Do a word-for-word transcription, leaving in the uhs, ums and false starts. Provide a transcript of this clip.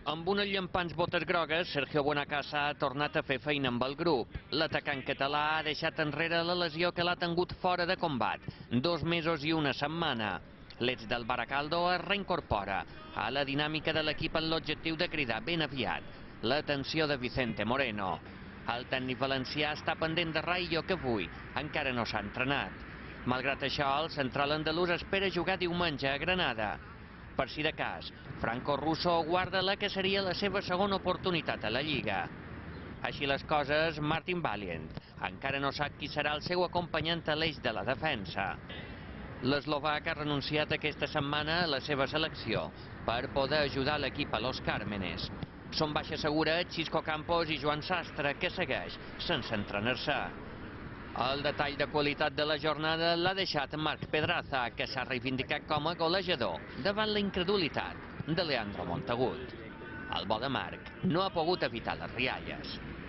Amb unes llampants botes grogues, Sergio Buenacasa ha tornat a fer feina amb el grup. L'atacant català ha deixat enrere la lesió que l'ha tingut fora de combat, dos mesos i una setmana. L'ex del Baracaldo es reincorpora a la dinàmica de l'equip amb l'objectiu de cridar ben aviat l'atenció de Vicente Moreno. El tècnic valencià està pendent de Rayo, que avui encara no s'ha entrenat. Malgrat això, el central andalús espera jugar diumenge a Granada. Per si de cas, Franco Russo guarda la que seria la seva segona oportunitat a la Lliga. Així les coses, Martin Valient encara no sap qui serà el seu acompanyant a l'eix de la defensa. L'eslovac ha renunciat aquesta setmana a la seva selecció per poder ajudar l'equip a Los Cármenes. Són baixa segura Xisco Campos i Joan Sastre, que segueix sense entrenar-se. El detall de qualitat de la jornada l'ha deixat Marc Pedraza, que s'ha reivindicat com a golejador davant la incredulitat de Leandro Montagut. El bo de Marc no ha pogut evitar les rialles.